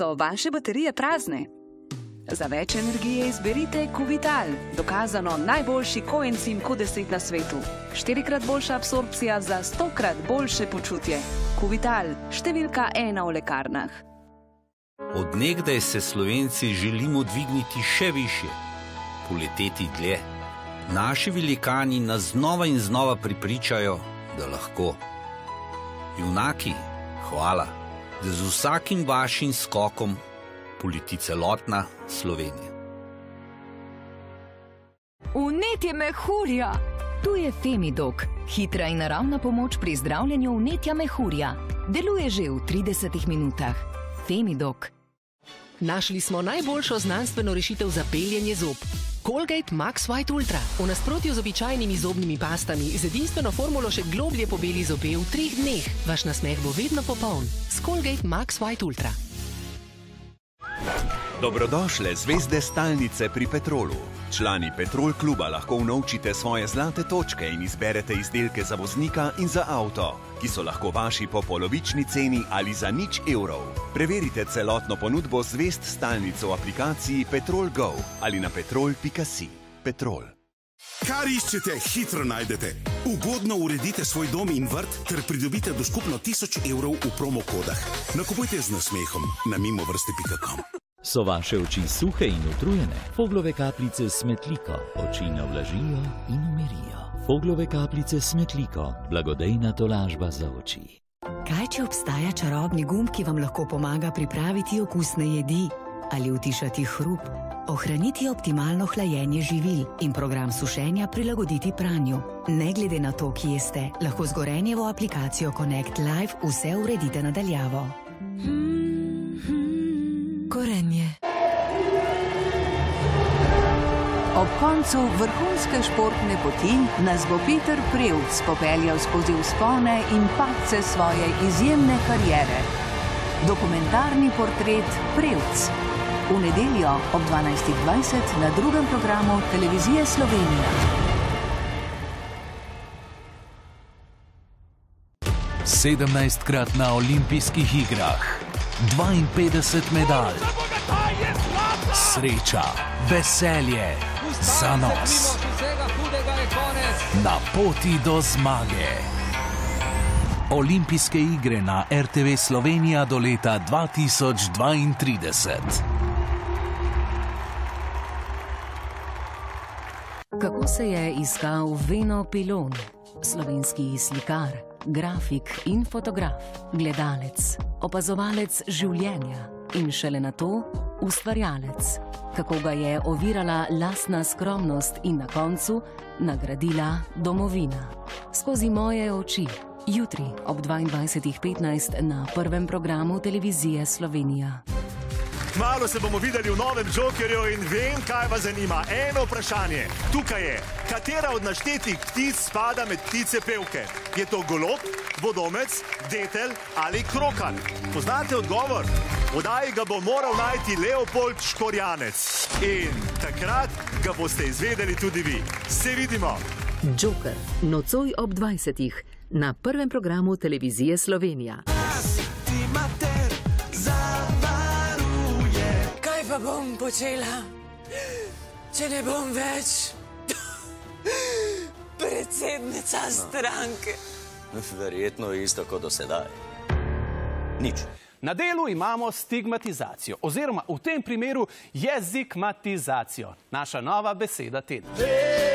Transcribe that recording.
so vaše baterije prazne? Za več energije izberite Kuvital, dokazano najboljši koencim Q10 na svetu. 4-krat boljša absorpcija za 100-krat boljše počutje. Kuvital, številka 1 v lekarnah. Od nekdaj se Slovenci želimo dvigniti še višje, poleteti dlje. Naši velikani nas znova in znova prepričajo, da lahko. Junaki, hvala, da z vsakim vašim skokom poleti celotna Slovenija. Vnetje mehurja! Tu je Femidok, hitra in naravna pomoč pri zdravljenju vnetja mehurja. Deluje že v 30 minutah. Femidok. Našli smo najboljšo znanstveno rešitev za peljenje zob. Colgate Max White Ultra. V nasprotju z običajnimi zobnimi pastami z edinstveno formulo še globlje pobeli zobe v 3 dneh. Vaš nasmeh bo vedno popoln. S Colgate Max White Ultra. Dobrodošle zvezde stalnice pri Petrolu. Člani Petrol kluba lahko unovčite svoje zlate točke in izberete izdelke za voznika in za avto, ki so lahko vaši po polovični ceni ali za 0 evrov. Preverite celotno ponudbo zvezd stalnic v aplikaciji Petrol Go ali na petrol.si. Petrol. Kar iščete, hitro najdete. Ugodno uredite svoj dom in vrt ter pridobite do skupno 1000 evrov v promokodah. Nakupujte z nasmehom na mimovrste.com. So vaše oči suhe in utrujene? Foglove kapljice Smetliko oči navlažijo in umirijo. Foglove kapljice Smetliko, blagodejna tolažba za oči. Kaj, če obstaja čarobni gumb, ki vam lahko pomaga pripraviti okusne jedi ali utišati hrup, ohraniti optimalno hlajenje živil in program sušenja prilagoditi pranju? Ne glede na to, kje ste, lahko z Gorenjevo aplikacijo Connect Live vse uredite nadaljavo. Gorenje. Ob koncu vrhunske športne poti nas bo Peter Prevc popeljal skozi vzpone in padce svoje izjemne kariere. Dokumentarni portret Prevc. V nedeljo ob 12:20 na drugem programu Televizije Slovenija. 17-krat na olimpijskih igrah, 52 medalj, sreča, veselje, zanos. Na poti do zmage. Olimpijske igre na RTV Slovenija do leta 2032. Kako se je iskal Veno Pilon, slovenski slikar, grafik in fotograf, gledalec, opazovalec življenja in šele nato ustvarjalec. Kako ga je ovirala lastna skromnost in na koncu nagradila domovina. Skozi moje oči. Jutri ob 22:15 na prvem programu Televizije Slovenija. Kmalu se bomo videli v novem Jokerju in vem, kaj vas zanima. Eno vprašanje. Tukaj je. Katera od naštetih ptic spada med ptice pevke? Je to golob, vodomec, detel ali krokan? Poznate odgovor? V oddaji ga bo moral najti Leopold Škorjanec. In takrat ga boste izvedeli tudi vi. Se vidimo. Joker. Nocoj ob 20. na prvem programu Televizije Slovenija. Kaj pa bom počela, če ne bom več predsednica stranke? Verjetno isto kot do sedaj. Nič. Na delu imamo stigmatizacijo, oziroma v tem primeru jezikmatizacijo. Naša nova beseda tedna.